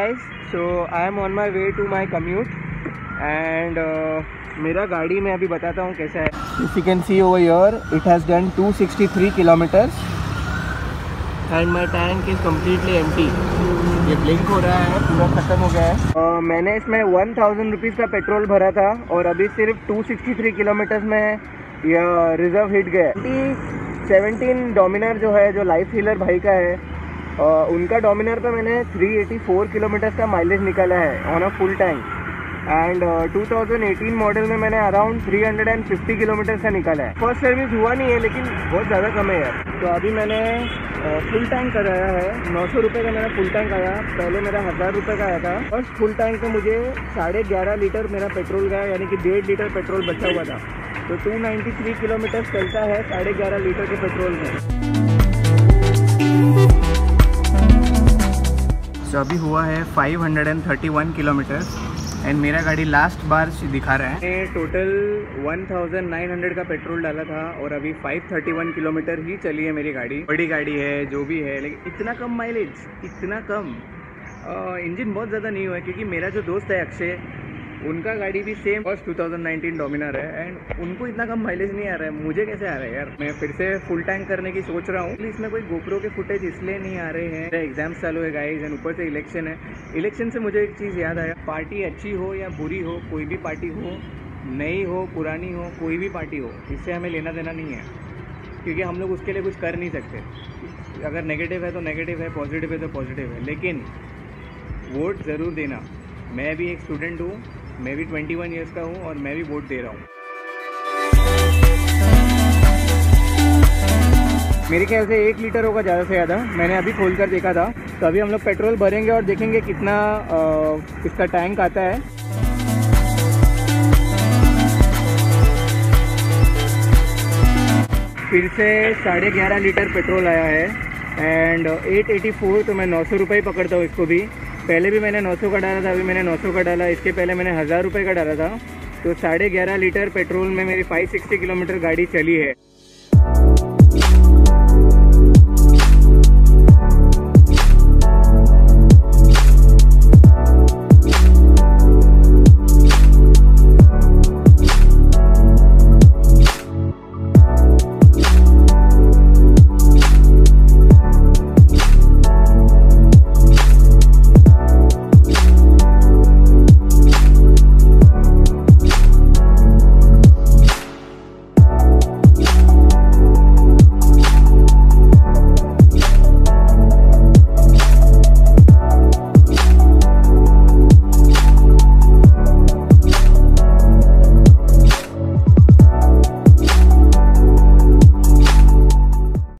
guys, so I am on my way to my commute and मेरा गाड़ी में अभी बताता हूँ कैसा है. If you can see over here, it has done 263 kilometers and my tank is completely empty. ये ब्लिंक हो रहा है, पूरा ख़त्म हो गया है. मैंने इसमें 1000 रुपीज़ का पेट्रोल भरा था और अभी सिर्फ 263 किलोमीटर्स में यह रिजर्व हिट गया. 2017 डोमिनार जो है, जो लाइफ हीलर भाई का है, उनका डोमिनार पे मैंने 384 किलोमीटर्स का माइलेज निकाला है on a full tank. And 2018 model में मैंने अराउंड 350 किलोमीटर्स का निकाला है. फर्स्ट सर्विस हुआ नहीं है लेकिन बहुत ज़्यादा कम है यार. तो अभी मैंने फुल टैंक कराया है. 900 रुपये का मेरा फुल टैंक आया. पहले मेरा 1000 रुपये का आया था. फर्स्ट फुल टैंक में मुझे 11.5 लीटर मेरा पेट्रोल गया, यानी कि 1.5 लीटर पेट्रोल बचा हुआ था. तो 293 किलोमीटर चलता है 11.5 लीटर के पेट्रोल में. तो अभी हुआ है 531 किलोमीटर्स एंड मेरा गाड़ी लास्ट बार दिखा रहा है. मैंने टोटल 1900 का पेट्रोल डाला था और अभी 531 किलोमीटर ही चली है मेरी गाड़ी. बड़ी गाड़ी है जो भी है, लेकिन इतना कम माइलेज, इतना कम. इंजन बहुत ज़्यादा नहीं हुआ है क्योंकि मेरा जो दोस्त है अक्षय, उनका गाड़ी भी सेम फर्स्ट 2019 डोमिनार है एंड उनको इतना कम माइलेज नहीं आ रहा है. मुझे कैसे आ रहा है यार. मैं फिर से फुल टैंक करने की सोच रहा हूँ. इसमें कोई गोप्रो के फुटेज इसलिए नहीं आ रहे हैं, एग्जाम्स चालू है गाइस एंड ऊपर से इलेक्शन है. इलेक्शन से मुझे एक चीज़ याद आया. पार्टी अच्छी हो या बुरी हो, कोई भी पार्टी हो, नई हो पुरानी हो, कोई भी पार्टी हो, इससे हमें लेना देना नहीं है क्योंकि हम लोग उसके लिए कुछ कर नहीं सकते. अगर नेगेटिव है तो नेगेटिव है, पॉजिटिव है तो पॉजिटिव है, लेकिन वोट ज़रूर देना. मैं भी एक स्टूडेंट हूँ, मैं भी 21 ईयर्स का हूँ और मैं भी वोट दे रहा हूँ. मेरे ख्याल से 1 लीटर होगा ज़्यादा से ज़्यादा. मैंने अभी खोल कर देखा था. तो अभी हम लोग पेट्रोल भरेंगे और देखेंगे कितना इसका टैंक आता है. फिर से 11.5 लीटर पेट्रोल आया है एंड 884. तो मैं 900 रुपये पकड़ता हूँ इसको भी. पहले भी मैंने 900 का डाला था, अभी मैंने 900 का डाला. इसके पहले मैंने 1000 रुपये का डाला था. तो 11.5 लीटर पेट्रोल में मेरी 560 किलोमीटर गाड़ी चली है.